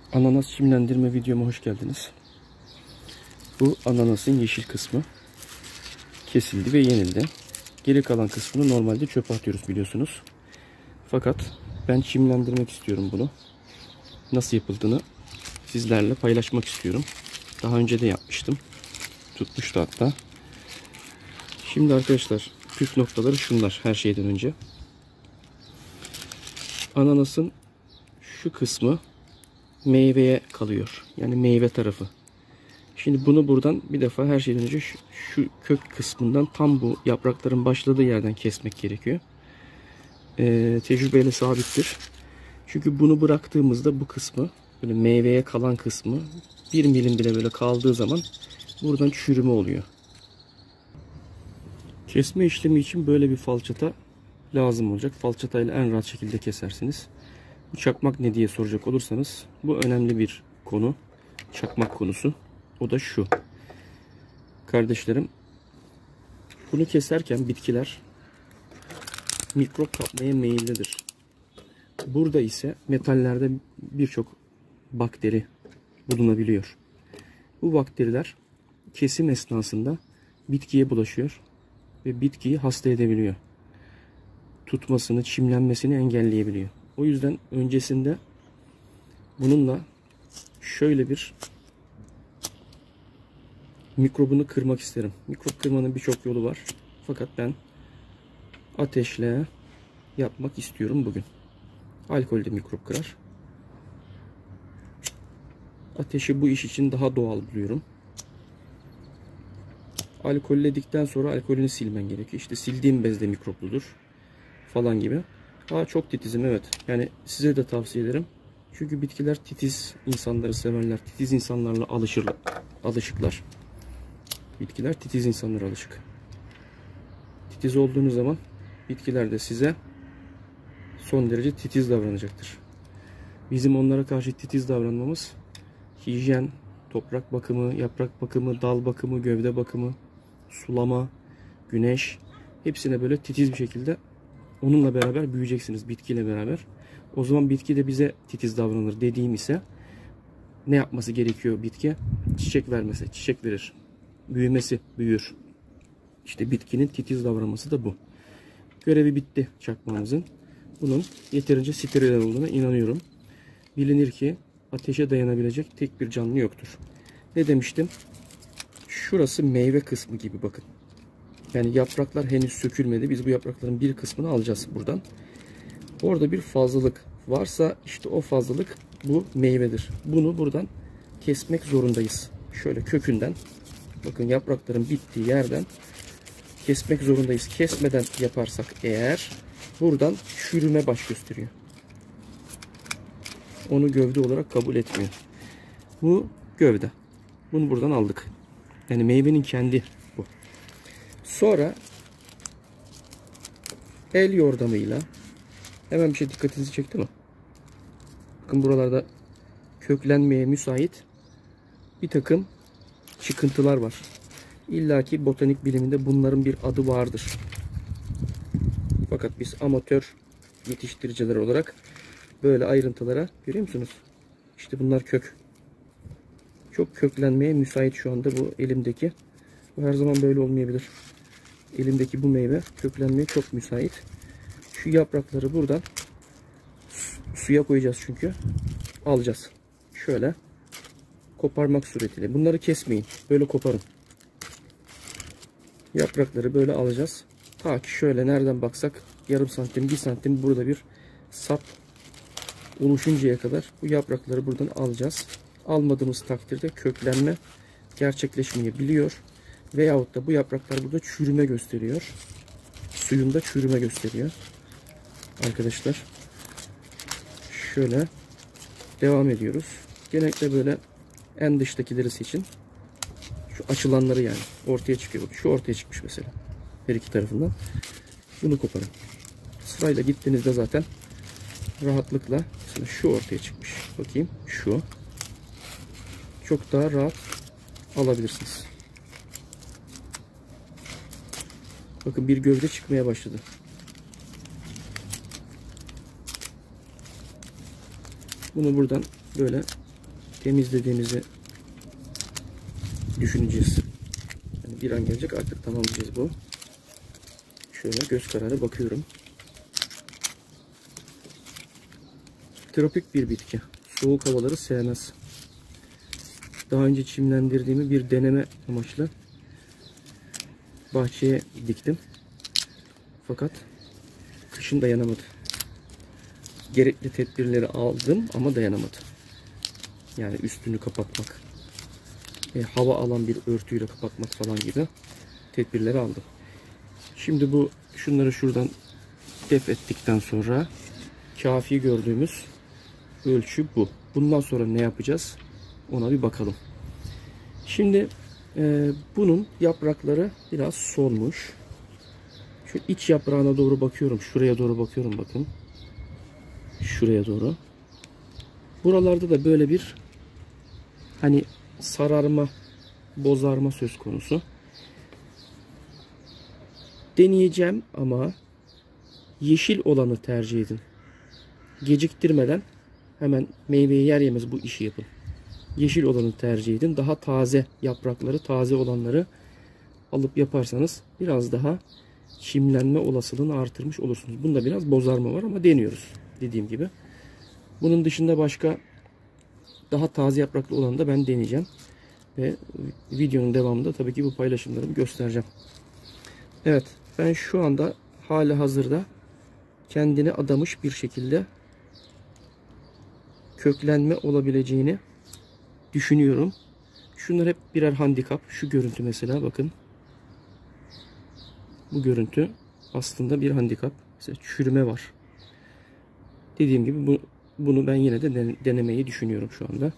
Ananas çimlendirme videoma hoş geldiniz. Bu ananasın yeşil kısmı kesildi ve yenildi. Geri kalan kısmını normalde çöpe atıyoruz biliyorsunuz. Fakat ben çimlendirmek istiyorum bunu. Nasıl yapıldığını sizlerle paylaşmak istiyorum. Daha önce de yapmıştım. Tutmuştu hatta. Şimdi arkadaşlar püf noktaları şunlar her şeyden önce. Ananasın şu kısmı meyveye kalıyor. Yani meyve tarafı. Şimdi bunu buradan bir defa her şeyden önce şu kök kısmından tam bu yaprakların başladığı yerden kesmek gerekiyor. Tecrübeyle sabittir. Çünkü bunu bıraktığımızda bu kısmı, böyle meyveye kalan kısmı 1 milim bile böyle kaldığı zaman buradan çürüme oluyor. Kesme işlemi için böyle bir falçata lazım olacak. Falçatayla en rahat şekilde kesersiniz. Bu çakmak ne diye soracak olursanız bu önemli bir konu. Çakmak konusu. O da şu. Kardeşlerim, bunu keserken bitkiler mikrop kapmaya meyillidir. Burada ise metallerde birçok bakteri bulunabiliyor. Bu bakteriler kesim esnasında bitkiye bulaşıyor ve bitkiyi hasta edebiliyor. Tutmasını, çimlenmesini engelleyebiliyor. O yüzden öncesinde bununla şöyle bir mikrobunu kırmak isterim. Mikrop kırmanın birçok yolu var. Fakat ben ateşle yapmak istiyorum bugün. Alkol de mikrop kırar. Ateşi bu iş için daha doğal buluyorum. Alkolledikten sonra alkolünü silmen gerekiyor. İşte sildiğim bezde mikropludur falan gibi. Çok titizim, evet. Yani size de tavsiye ederim. Çünkü bitkiler titiz insanları severler. Titiz insanlarla alışıklar. Bitkiler titiz insanlara alışık. Titiz olduğunuz zaman bitkiler de size son derece titiz davranacaktır. Bizim onlara karşı titiz davranmamız hijyen, toprak bakımı, yaprak bakımı, dal bakımı, gövde bakımı, sulama, güneş, hepsine böyle titiz bir şekilde onunla beraber büyüyeceksiniz, bitkiyle beraber. O zaman bitki de bize titiz davranır dediğim ise ne yapması gerekiyor bitki? Çiçek vermesi, çiçek verir. Büyümesi, büyür. İşte bitkinin titiz davranması da bu. Görevi bitti çakmağımızın. Bunun yeterince steril olduğuna inanıyorum. Bilinir ki ateşe dayanabilecek tek bir canlı yoktur. Ne demiştim? Şurası meyve kısmı gibi bakın. Yani yapraklar henüz sökülmedi. Biz bu yaprakların bir kısmını alacağız buradan. Orada bir fazlalık varsa işte o fazlalık bu meyvedir. Bunu buradan kesmek zorundayız. Şöyle kökünden, bakın yaprakların bittiği yerden kesmek zorundayız. Kesmeden yaparsak eğer buradan çürüme baş gösteriyor. Onu gövde olarak kabul etmiyor. Bu gövde. Bunu buradan aldık. Yani meyvenin kendi bu. Sonra el yordamıyla hemen bir şey dikkatinizi çekti mi? Bakın buralarda köklenmeye müsait bir takım çıkıntılar var. İlla ki botanik biliminde bunların bir adı vardır. Fakat biz amatör yetiştiriciler olarak böyle ayrıntılara görüyor musunuz? İşte bunlar kök. Çok köklenmeye müsait şu anda bu elimdeki. Bu her zaman böyle olmayabilir. Elimdeki bu meyve köklenmeye çok müsait. Şu yaprakları buradan suya koyacağız çünkü. Alacağız. Şöyle koparmak suretiyle. Bunları kesmeyin. Böyle koparın. Yaprakları böyle alacağız. Ta ki şöyle nereden baksak yarım santim, 1 santim burada bir sap oluşuncaya kadar bu yaprakları buradan alacağız. Almadığımız takdirde köklenme gerçekleşmeyebiliyor. Veyahut da bu yapraklar burada çürüme gösteriyor. Suyunda çürüme gösteriyor. Arkadaşlar şöyle devam ediyoruz. Genellikle böyle en dıştakileri seçin. Şu açılanları yani ortaya çıkıyor. Bak, şu ortaya çıkmış mesela. Her iki tarafından. Bunu koparın. Sırayla gittiğinizde zaten rahatlıkla mesela şu ortaya çıkmış. Bakayım şu. Çok daha rahat alabilirsiniz. Bakın bir gövde çıkmaya başladı. Bunu buradan böyle temizlediğimizi düşüneceğiz. Yani bir an gelecek, artık tamam diyeceğiz bu. Şöyle göz kararı bakıyorum. Tropik bir bitki. Soğuk havaları sevmez. Daha önce çimlendirdiğimi bir deneme amaçlı bahçeye diktim. Fakat kışın dayanamadı. Gerekli tedbirleri aldım ama dayanamadı. Yani üstünü kapatmak, hava alan bir örtüyle kapatmak falan gibi tedbirleri aldım. Şimdi şunları şuradan def ettikten sonra kafi gördüğümüz ölçü bu. Bundan sonra ne yapacağız? Ona bir bakalım. Şimdi bunun yaprakları biraz solmuş. Şu iç yaprağına doğru bakıyorum. Şuraya doğru bakıyorum, bakın. Şuraya doğru. Buralarda da böyle bir hani sararma, bozarma söz konusu. Deneyeceğim ama yeşil olanı tercih edin. Geciktirmeden hemen meyveyi yer yemez bu işi yapın. Yeşil olanı tercih edin. Daha taze yaprakları, taze olanları alıp yaparsanız biraz daha çimlenme olasılığını artırmış olursunuz. Bunda biraz bozarma var ama deniyoruz. Dediğim gibi. Bunun dışında başka daha taze yapraklı olanı da ben deneyeceğim. Ve videonun devamında tabii ki bu paylaşımlarımı göstereceğim. Evet, ben şu anda hali hazırda kendini adamış bir şekilde köklenme olabileceğini düşünüyorum. Şunlar hep birer handikap. Şu görüntü mesela, bakın. Bu görüntü aslında bir handikap. Mesela çürüme var. Dediğim gibi bunu ben yine de denemeyi düşünüyorum şu anda.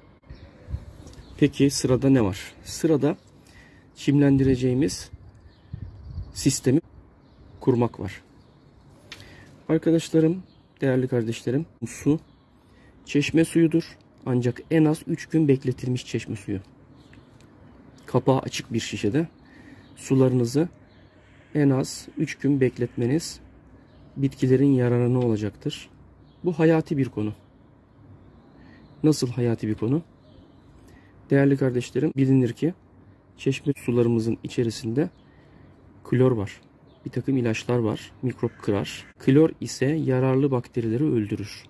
Peki sırada ne var? Sırada çimlendireceğimiz sistemi kurmak var. Arkadaşlarım, değerli kardeşlerim, su çeşme suyudur. Ancak en az 3 gün bekletilmiş çeşme suyu. Kapağı açık bir şişede sularınızı en az 3 gün bekletmeniz bitkilerin yararına olacaktır. Bu hayati bir konu. Nasıl hayati bir konu? Değerli kardeşlerim, bilinir ki çeşme sularımızın içerisinde klor var. Bir takım ilaçlar var. Mikrop kırar. Klor ise yararlı bakterileri öldürür.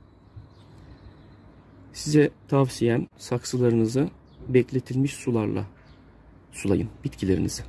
Size tavsiyem, saksılarınızı bekletilmiş sularla sulayın bitkilerinizi.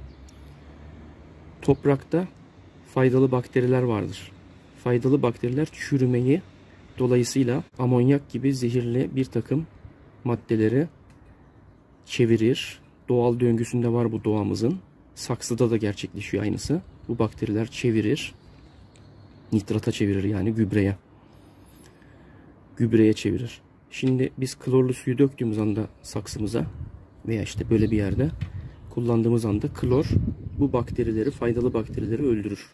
Toprakta faydalı bakteriler vardır. Faydalı bakteriler çürümeyi, dolayısıyla amonyak gibi zehirli bir takım maddeleri çevirir. Doğal döngüsünde var bu doğamızın. Saksıda da gerçekleşiyor aynısı. Bu bakteriler çevirir. Nitrata çevirir, yani gübreye. Gübreye çevirir. Şimdi biz klorlu suyu döktüğümüz anda saksımıza veya işte böyle bir yerde kullandığımız anda klor bu bakterileri, faydalı bakterileri öldürür.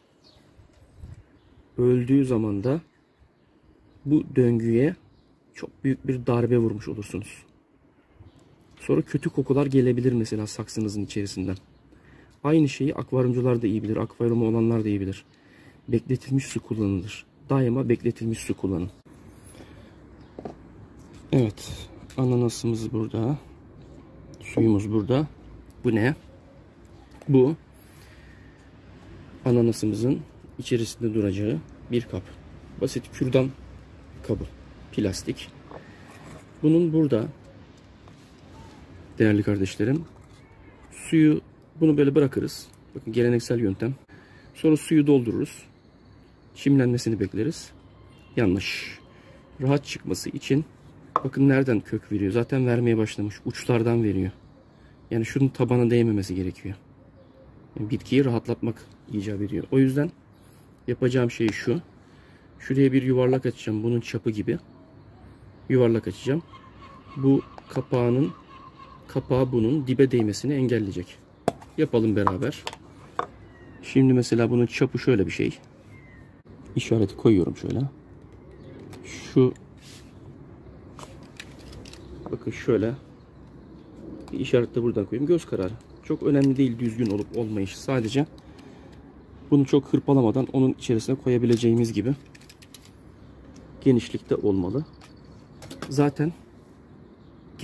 Öldüğü zaman da bu döngüye çok büyük bir darbe vurmuş olursunuz. Sonra kötü kokular gelebilir mesela saksınızın içerisinden. Aynı şeyi akvaryumcular da iyi bilir. Akvaryumu olanlar da iyi bilir. Bekletilmiş su kullanılır. Daima bekletilmiş su kullanın. Evet. Ananasımız burada. Suyumuz burada. Bu ne? Bu ananasımızın içerisinde duracağı bir kap. Basit kürdan kabı. Plastik. Bunun burada, değerli kardeşlerim, bunu böyle bırakırız. Bakın, geleneksel yöntem. Sonra suyu doldururuz. Çimlenmesini bekleriz. Yanlış. Rahat çıkması için bakın nereden kök veriyor. Zaten vermeye başlamış. Uçlardan veriyor. Yani şunun tabana değmemesi gerekiyor. Yani bitkiyi rahatlatmak icap ediyor. O yüzden yapacağım şey şu. Şuraya bir yuvarlak açacağım. Bunun çapı gibi. Yuvarlak açacağım. Bu kapağı bunun dibe değmesini engelleyecek. Yapalım beraber. Şimdi mesela bunun çapı şöyle bir şey. İşareti koyuyorum şöyle. Bakın şöyle. Bir işaret de buradan koyayım. Göz kararı. Çok önemli değil düzgün olup olmayışı. Sadece bunu çok hırpalamadan onun içerisine koyabileceğimiz gibi genişlikte olmalı. Zaten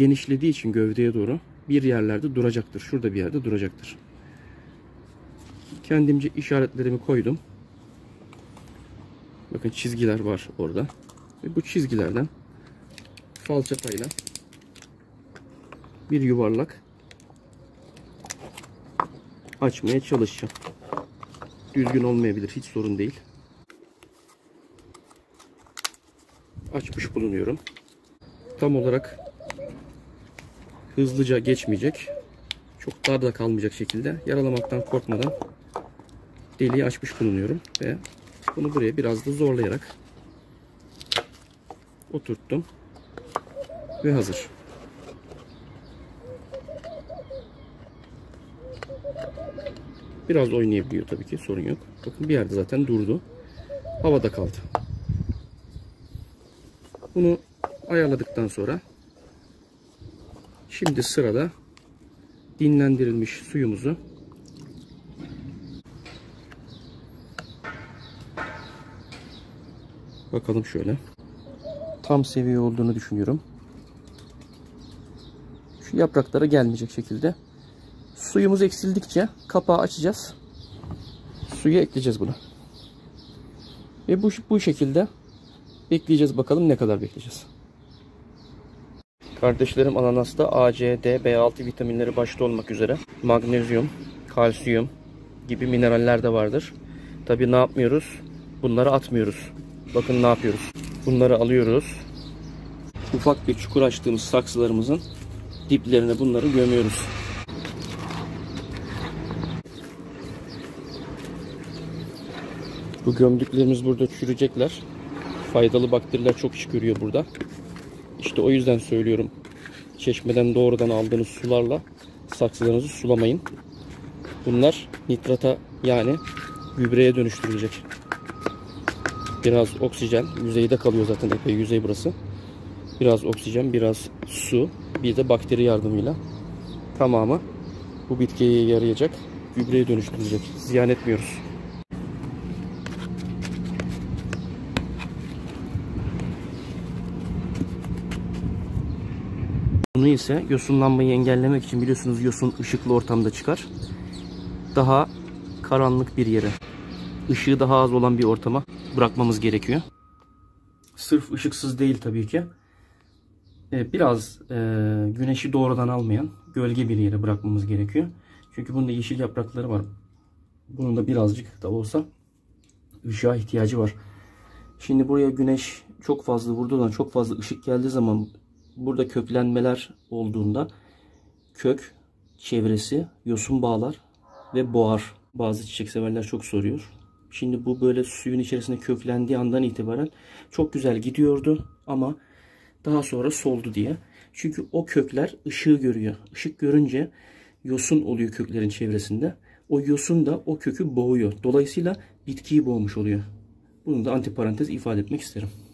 genişlediği için gövdeye doğru bir yerlerde duracaktır. Şurada bir yerde duracaktır. Kendimce işaretlerimi koydum. Bakın çizgiler var orada. Ve bu çizgilerden falçatayla bir yuvarlak açmaya çalışacağım. Düzgün olmayabilir. Hiç sorun değil. Açmış bulunuyorum. Tam olarak hızlıca geçmeyecek. Çok dar da kalmayacak şekilde yaralamaktan korkmadan deliği açmış bulunuyorum. Ve bunu buraya biraz da zorlayarak oturttum. Ve hazır. Biraz oynayabiliyor tabii ki, sorun yok. Bakın bir yerde zaten durdu. Havada kaldı. Bunu ayarladıktan sonra şimdi sırada dinlendirilmiş suyumuzu bakalım şöyle. Tam seviye olduğunu düşünüyorum. Şu yapraklara gelmeyecek şekilde. Suyumuz eksildikçe kapağı açacağız. Suyu ekleyeceğiz buna. Ve bu şekilde bekleyeceğiz, bakalım ne kadar bekleyeceğiz. Kardeşlerim, ananasta A, C, D, B6 vitaminleri başta olmak üzere magnezyum, kalsiyum gibi mineraller de vardır. Tabi ne yapmıyoruz? Bunları atmıyoruz. Bakın ne yapıyoruz? Bunları alıyoruz. Ufak bir çukur açtığımız saksılarımızın diplerine bunları gömüyoruz. Bu gömdüklerimiz burada çürüyecekler. Faydalı bakteriler çok iş görüyor burada. İşte o yüzden söylüyorum. Çeşmeden doğrudan aldığınız sularla saksılarınızı sulamayın. Bunlar nitrata, yani gübreye dönüştürülecek. Biraz oksijen, yüzeyde kalıyor zaten, epey yüzey burası. Biraz oksijen, biraz su, bir de bakteri yardımıyla tamamı bu bitkiye yarayacak, gübreye dönüştürülecek. Ziyan etmiyoruz. Bunu ise yosunlanmayı engellemek için, biliyorsunuz yosun ışıklı ortamda çıkar. Daha karanlık bir yere, ışığı daha az olan bir ortama bırakmamız gerekiyor. Sırf ışıksız değil tabii ki. Biraz güneşi doğrudan almayan gölge bir yere bırakmamız gerekiyor. Çünkü bunda yeşil yaprakları var. Bunun da birazcık da olsa ışığa ihtiyacı var. Şimdi buraya güneş çok fazla vurduğundan, çok fazla ışık geldiği zaman, burada köklenmeler olduğunda kök çevresi yosun bağlar ve boğar. Bazı çiçek severler çok soruyor. Şimdi bu böyle suyun içerisinde köklendiği andan itibaren çok güzel gidiyordu ama daha sonra soldu diye. Çünkü o kökler ışığı görüyor. Işık görünce yosun oluyor köklerin çevresinde. O yosun da o kökü boğuyor. Dolayısıyla bitkiyi boğmuş oluyor. Bunu da antiparantez ifade etmek isterim.